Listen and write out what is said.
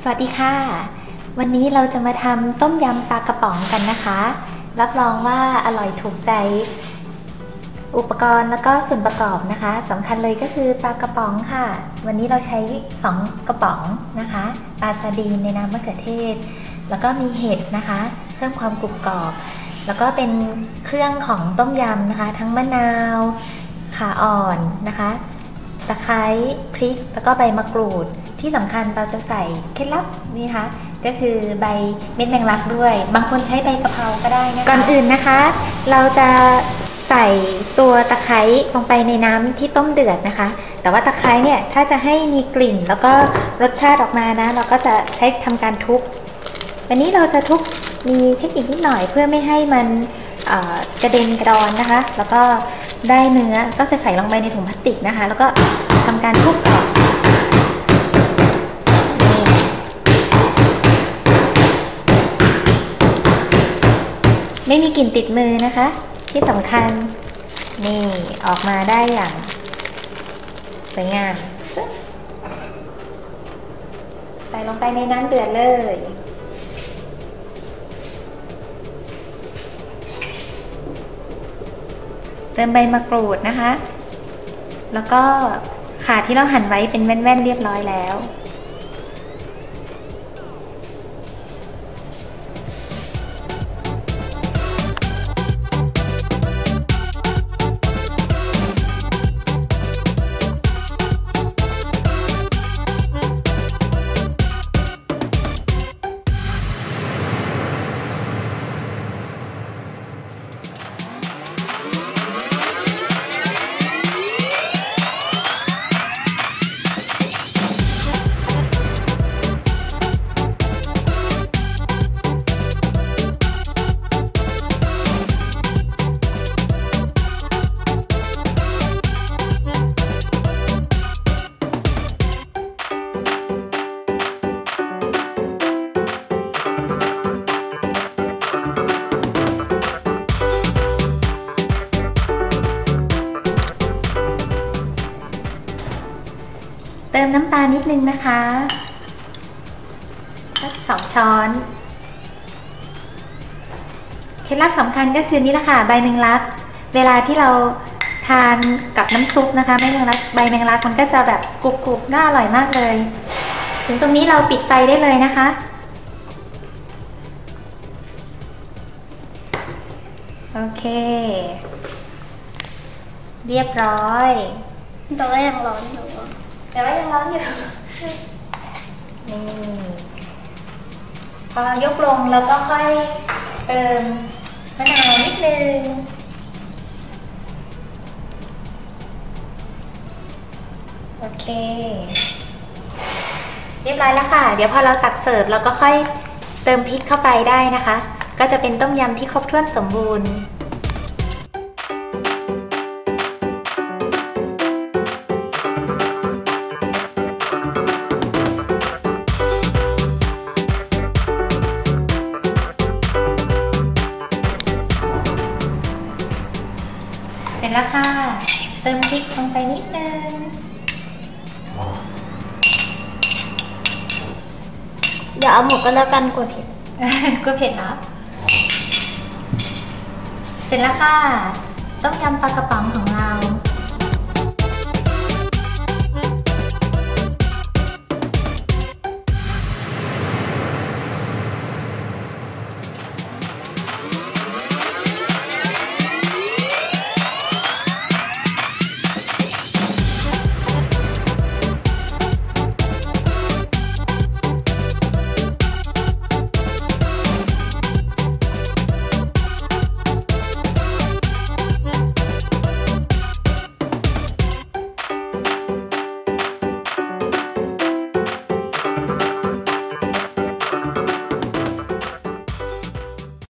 สวัสดีค่ะวันนี้เราจะมาทำต้มยำปลากระป๋องกันนะคะรับรองว่าอร่อยถูกใจอุปกรณ์แล้วก็ส่วนประกอบนะคะสำคัญเลยก็คือปลากระป๋องค่ะวันนี้เราใช้2กระป๋องนะคะปลาซาดีนในน้ำมะเขือเทศแล้วก็มีเห็ดนะคะเพิ่มความกรุบกรอบแล้วก็เป็นเครื่องของต้มยำนะคะทั้งมะนาวข่าอ่อนนะคะตะไคร้พริกแล้วก็ใบมะกรูดที่สำคัญเราจะใส่เคล็ดลับนี่ค่ะก็คือใบเม็ดแมงลักด้วยบางคนใช้ใบกะเพราก็ได้นะคะก่อนอื่นนะคะเราจะใส่ตัวตะไคร้ลงไปในน้ำที่ต้มเดือดนะคะแต่ว่าตะไคร้เนี่ยถ้าจะให้มีกลิ่นแล้วก็รสชาติออกมานะเราก็จะใช้ทำการทุบวันนี้เราจะทุบมีเทคนิคนิดหน่อยเพื่อไม่ให้มันกระเด็นกระดอนนะคะแล้วก็ได้เนื้อก็จะใส่ลงไปในถุงพลาสติกนะคะแล้วก็ทำการทุบต่อไม่มีกลิ่นติดมือนะคะที่สำคัญนี่ออกมาได้อย่างสวยงามใส่ลงไปในน้ำเดือดเลยเติมใบมะกรูดนะคะแล้วก็ข่าที่เราหั่นไว้เป็นแว่นๆเรียบร้อยแล้วเติมน้ำตาลนิดนึงนะคะสัก2 ช้อนเคล็ดลับสำคัญก็คือนี่แหละค่ะใบแมงลักเวลาที่เราทานกับน้ำซุปนะคะใบแมงลักมันก็จะแบบกรุบๆน่าอร่อยมากเลยถึงตรงนี้เราปิดไฟได้เลยนะคะโอเคเรียบร้อยแต่ว่ายังร้อนอยู่นี่พอยกลงแล้วก็ค่อยเติมมะนาวนิดนึงโอเคเรียบร้อยแล้วค่ะเดี๋ยวพอเราตักเสิร์ฟเราก็ค่อยเติมพริกเข้าไปได้นะคะก็จะเป็นต้มยำที่ครบถ้วนสมบูรณ์เสร็จแล้วค่ะเติมพริกลงไปนิดนึงเดี๋ยวเอาหมดก็แล้วกันกลัวเผ็ดกลัวเผ็ดเนาะเสร็จแล้วค่ะต้มยำปลากระป๋องของเรา